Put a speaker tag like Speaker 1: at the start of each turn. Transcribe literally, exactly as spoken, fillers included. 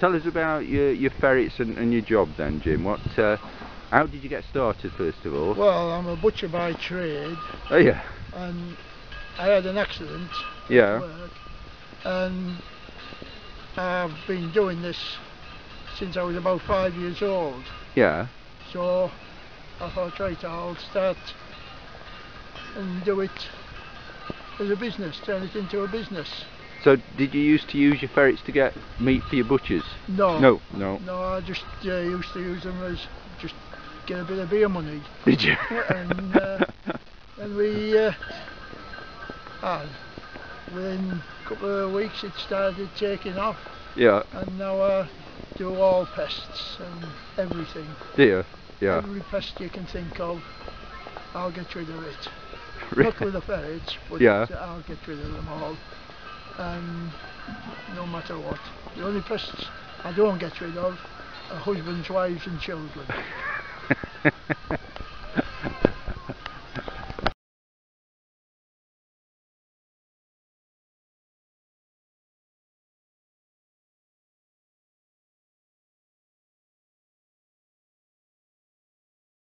Speaker 1: tell us about your, your ferrets and, and your job then, Jim. What, uh, how did you get started, first of all?
Speaker 2: Well, I'm a butcher by trade.
Speaker 1: Oh yeah.
Speaker 2: And I had an accident
Speaker 1: yeah.
Speaker 2: at work, and I've been doing this since I was about five years old.
Speaker 1: Yeah.
Speaker 2: So I thought, right, I'll start and do it as a business, turn it into a business.
Speaker 1: So did you used to use your ferrets to get meat for your butchers?
Speaker 2: No.
Speaker 1: No, no.
Speaker 2: No, I just uh, used to use them as just get a bit of beer money.
Speaker 1: Did you?
Speaker 2: and, uh, and we uh, had, within a couple of weeks it started taking off.
Speaker 1: Yeah.
Speaker 2: And now I do all pests and everything.
Speaker 1: Do you? Yeah.
Speaker 2: Every pest you can think of, I'll get rid of it.
Speaker 1: Really?
Speaker 2: Not with the ferrets, but
Speaker 1: yeah.
Speaker 2: I'll get rid of them all. And no matter what. The only pests I don't get rid of are husbands, wives and children.